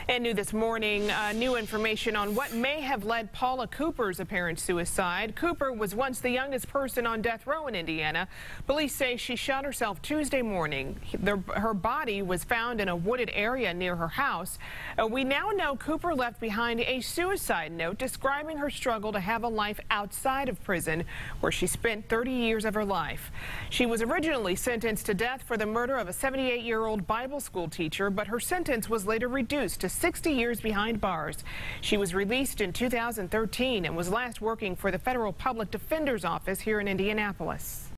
And new this morning, new information on what may have led Paula Cooper's apparent suicide. Cooper was once the youngest person on death row in Indiana. Police say she shot herself Tuesday morning. Her body was found in a wooded area near her house. We now know Cooper left behind a suicide note describing her struggle to have a life outside of prison, where she spent 30 years of her life. She was originally sentenced to death for the murder of a 78-year-old Bible school teacher, but her sentence was later reduced to 60 years behind bars. She was released in 2013 and was last working for the Federal Public Defender's Office here in Indianapolis.